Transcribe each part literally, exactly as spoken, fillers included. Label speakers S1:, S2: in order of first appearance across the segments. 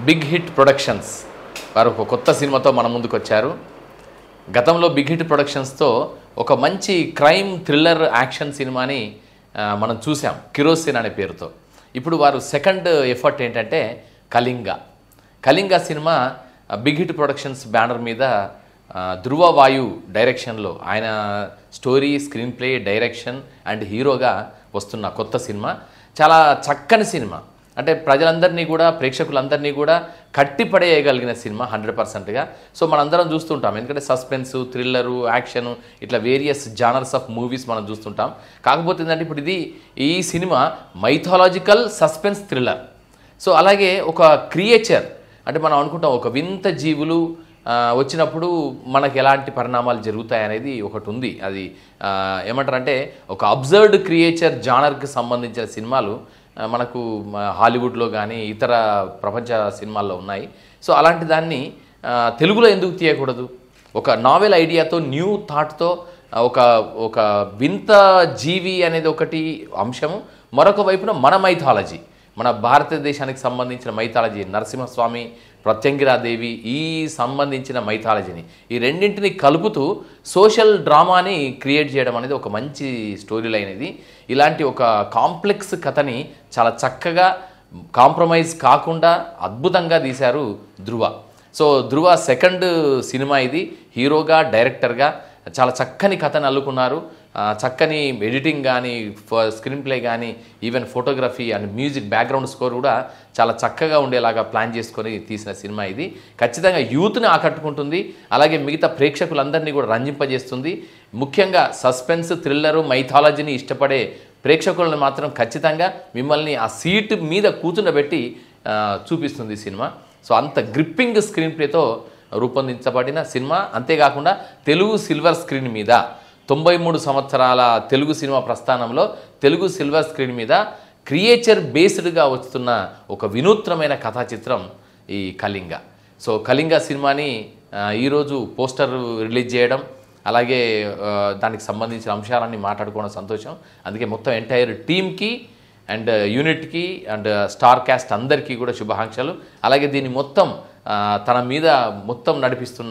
S1: Big hit productions వారు ఒక కొత్త సినిమాతో మన ముందుకు వచ్చారు. గతంలో బిగ్ హిట్ ప్రొడక్షన్స్తో ఒక మంచి క్రైమ్ థ్రిల్లర్ యాక్షన్ సినిమాని మనం చూసాం, కిరోసిన్ అనే పేరుతో. ఇప్పుడు వారు సెకండ్ ఎఫర్ట్ ఏంటంటే Kalinga. Kalinga cinema big hit productions banner మీద ధృవ వాయు డైరెక్షన్లో, ఆయన story, screen play, direction and హీరోగా వస్తున్న కొత్త సినిమా. చాలా చక్కని సినిమా, అంటే ప్రజలందరినీ కూడా, ప్రేక్షకులందరినీ కూడా కట్టిపడేయగలిగిన సినిమా హండ్రెడ్ పర్సెంట్గా. సో మనందరం చూస్తుంటాం, ఎందుకంటే సస్పెన్సు, థ్రిల్లరు, యాక్షను ఇట్లా వేరియస్ జానర్స్ ఆఫ్ మూవీస్ మనం చూస్తుంటాం. కాకపోతే ఏంటంటే ఇప్పుడు ఇది ఈ cinema mythological suspense thriller. So అలాగే ఒక క్రియేచర్, అంటే మనం అనుకుంటాం ఒక వింత జీవులు వచ్చినప్పుడు మనకు ఎలాంటి పరిణామాలు జరుగుతాయి అనేది ఒకటి ఉంది. అది ఏమంటారంటే ఒక అబ్జర్వ్డ్ క్రియేచర్ జానర్కి సంబంధించిన సినిమాలు మనకు హాలీవుడ్లో కానీ ఇతర ప్రపంచ సినిమాల్లో ఉన్నాయి. సో అలాంటి దాన్ని తెలుగులో ఎందుకు తీయకూడదు? ఒక నావెల్ ఐడియాతో, న్యూ థాట్తో, ఒక ఒక వింత జీవి అనేది ఒకటి అంశము, మరొక వైపున మన మైథాలజీ, మన భారతదేశానికి సంబంధించిన మైథాలజీ, నరసింహస్వామి, ప్రత్యంగిరాదేవి, ఈ సంబంధించిన మైథాలజీని, ఈ రెండింటిని కలుపుతూ సోషల్ డ్రామాని క్రియేట్ చేయడం అనేది ఒక మంచి స్టోరీ లైన్. ఇది ఇలాంటి ఒక కాంప్లెక్స్ కథని చాలా చక్కగా, కాంప్రమైజ్ కాకుండా అద్భుతంగా తీశారు Dhruva. So Dhruva second cinema ఇది. హీరోగా, డైరెక్టర్గా చాలా చక్కని కథని అల్లుకున్నారు. చక్కని ఎడిటింగ్ కానీ, స్క్రీన్ ప్లే కానీ, even photography and music, background score కూడా చాలా చక్కగా ఉండేలాగా ప్లాన్ చేసుకొని తీసిన సినిమా ఇది. ఖచ్చితంగా యూత్ని ఆకట్టుకుంటుంది, అలాగే మిగతా ప్రేక్షకులందరినీ కూడా రంజింపజేస్తుంది. ముఖ్యంగా సస్పెన్స్, థ్రిల్లరు, మైథాలజీని ఇష్టపడే ప్రేక్షకులను మాత్రం ఖచ్చితంగా మిమ్మల్ని ఆ సీట్ మీద కూర్చుండబెట్టి చూపిస్తుంది సినిమా. సో అంత గ్రిప్పింగ్ స్క్రీన్ ప్లేతో రూపొందించబడిన సినిమా. అంతేకాకుండా తెలుగు సిల్వర్ స్క్రీన్ మీద, తొంభై మూడు సంవత్సరాల తెలుగు సినిమా ప్రస్థానంలో తెలుగు సిల్వర్ స్క్రీన్ మీద క్రియేచర్ బేస్డ్గా వస్తున్న ఒక వినూత్నమైన కథా చిత్రం ఈ కళింగ. సో కళింగ సినిమాని ఈరోజు పోస్టర్ రిలీజ్ చేయడం, అలాగే దానికి సంబంధించిన అంశాలన్నీ మాట్లాడుకోవడం సంతోషం. అందుకే మొత్తం ఎంటైర్ టీమ్కి అండ్ యూనిట్కి అండ్ స్టార్ క్యాస్ట్ అందరికీ కూడా శుభాకాంక్షలు. అలాగే దీన్ని మొత్తం తన మీద మొత్తం నడిపిస్తున్న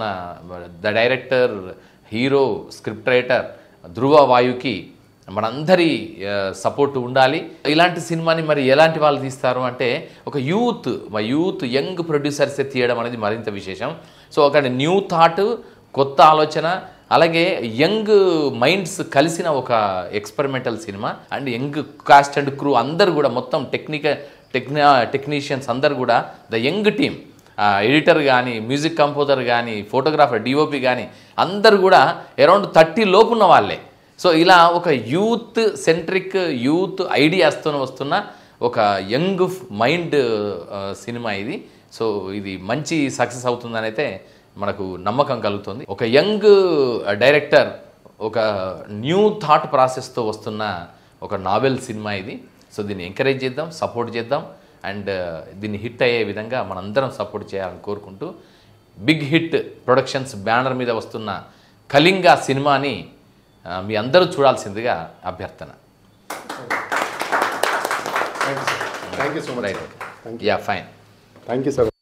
S1: the director, hero, script writer Dhruva వాయుకి మనందరి సపోర్ట్ ఉండాలి. ఇలాంటి సినిమాని మరి ఎలాంటి వాళ్ళు తీస్తారు అంటే ఒక యూత్ మా యూత్ యంగ్ ప్రొడ్యూసర్సే తీయడం అనేది మరింత విశేషం. సో ఒక న్యూ థాట్, కొత్త ఆలోచన, అలాగే యంగ్ మైండ్స్ కలిసిన ఒక experimental cinema. And young cast and crew అందరు కూడా, మొత్తం టెక్నిక టెక్నా టెక్నీషియన్స్ అందరు కూడా, ద యంగ్ టీమ్, ఎడిటర్ కానీ, మ్యూజిక్ కంపోజర్ కానీ, ఫోటోగ్రాఫర్, డిఓపి కానీ అందరు కూడా అరౌండ్ థర్టీ లోపు ఉన్న వాళ్ళే. సో ఇలా ఒక యూత్ సెంట్రిక్, యూత్ ఐడియాస్తో వస్తున్న ఒక యంగ్ మైండ్ సినిమా ఇది. సో ఇది మంచి సక్సెస్ అవుతుందని అయితే మనకు నమ్మకం కలుగుతుంది. ఒక యంగ్ డైరెక్టర్ ఒక న్యూ థాట్ ప్రాసెస్తో వస్తున్న ఒక నావెల్ సినిమా ఇది. సో దీన్ని ఎంకరేజ్ చేద్దాం, సపోర్ట్ చేద్దాం, అండ్ దీన్ని హిట్ అయ్యే విధంగా మనందరం సపోర్ట్ చేయాలని కోరుకుంటూ, బిగ్ హిట్ ప్రొడక్షన్స్ బ్యానర్ మీద వస్తున్న కళింగ సినిమాని మీ అందరూ చూడాల్సిందిగా అభ్యర్థన.
S2: Thank you so much.
S1: Yeah fine.
S2: Thank you sir.